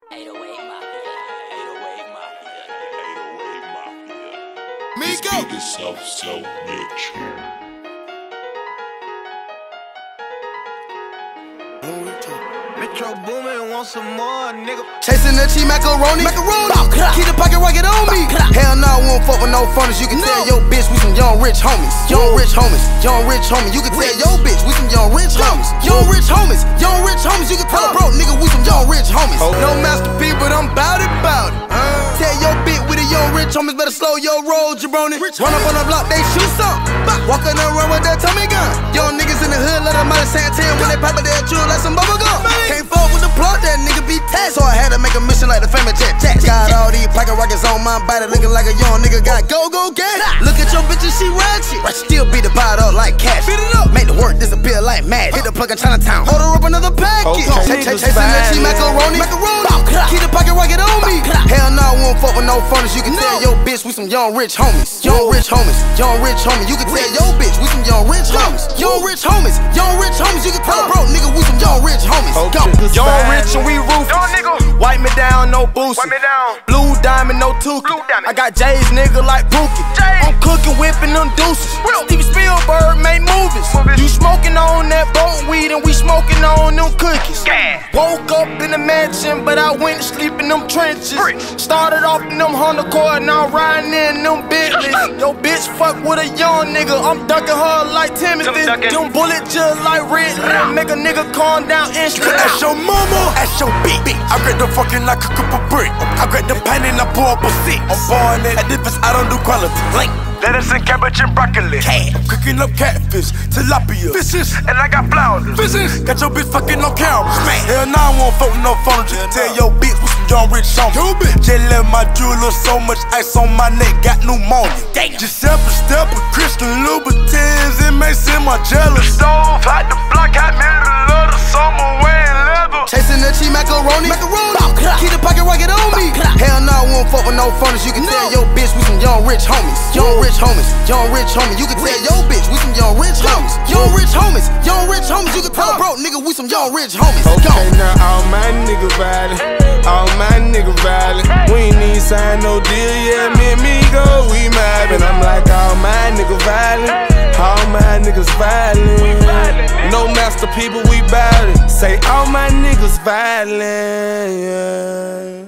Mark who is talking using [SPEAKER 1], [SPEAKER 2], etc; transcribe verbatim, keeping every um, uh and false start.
[SPEAKER 1] eight oh eight Mafia. eight oh eight Mafia. eight oh eight Mafia.
[SPEAKER 2] Migos!
[SPEAKER 3] This beat is so, so rich.
[SPEAKER 2] Metro Boomin' want some more, nigga.
[SPEAKER 4] Chasing the cheap macaroni, macaroni. Keep the pocket rocket on me. Hell no, I won't fuck with no funnels. You can no. tell your bitch we some young rich homies. Young rich homies, young rich homies. You can tell your bitch we some young rich homies. Young rich homies, young rich homies. You can tell a bro, nigga, we some young rich homies. Oh. No masterpiece, but I'm bout it, bout it. Uh. Tell your bitch we the young rich homies, better slow your roll, jabroni. Run up on the block, they shoot some. Walk on the run with that Tommy gun. Young niggas in the hood, let them out of Santan when they pop it, they'll chew like some bubble gum. Can't fuck with the plug, that nigga be taxed. So I had to make a mission like the famous jet jet. Got all these pocket rockets on my body, looking like a young nigga got go go get it. Look at your bitch and she ratchet. I still beat the pot up like cash. Beat it up, make the work disappear like mad. Hit the plug in Chinatown, hold her up another package. Okay, Chasing that cheap macaroni, macaroni. Keep the pocket rocket on me. Hell no, I won't fuck with no funnels. You can tell your bitch we some young rich homies. Young rich homies, young rich homies. You can tell your bitch we some young rich homies. Young rich homies, young rich homies. You can tell a bro, nigga, we some young rich homies. Go.
[SPEAKER 2] Young rich and we ruthless. Wipe me down, no boost. Blue diamond, no Tukey. I got J's, nigga, like Pookie. I'm cooking, whipping them deuces. Steven Spielberg made movies. You smoking on that boat weed and we smoking on them cookies. Woke up in the mansion, but I went to sleep in them trenches. Started off in them Honda Accord, now I'm riding in them Bentleys. Yo bitch fuck with a young nigga, I'm ducking her like Timothy. Them bullets just like Ridley, make a nigga calm down instantly.
[SPEAKER 5] Ask your mama, ask your bitch. I grab the fucking like cook up a brick. I grab the pan and I pour up a six. I'm born at difference, I don't do quality. Link. Lettuce and cabbage and broccoli. Cat. I'm cooking up catfish, tilapia, fishes, and I got flounders. Fishes. Got your bitch fucking on camera. Hell nah, I won't fuck with no phone. Just tell your bitch with some young rich on me. Just let my jeweler so much ice on my neck, got pneumonia. Giuseppe Stepper, Christian Louboutins, it may seem my jealous. Stove, hot the block, hot man, the love the summer wearing leather.
[SPEAKER 4] Chasing the cheap macaroni, macaroni. Keep the pocket rocket on me. Hell no, I won't fuck with no funnels. You can tell your bitch we some young rich homies. Young rich homies, young rich homies. You can tell your bitch we some young rich homies. Young rich homies, young rich homies. You can tell a bro, nigga, we some young rich homies.
[SPEAKER 6] Okay, now all my niggas violent, all my niggas violent. We ain't even signed no deal yet. Me and Migos, we mobbing. I'm like all my niggas violent, all my niggas violent. No master people, we violent. Say all my niggas violent. Yeah.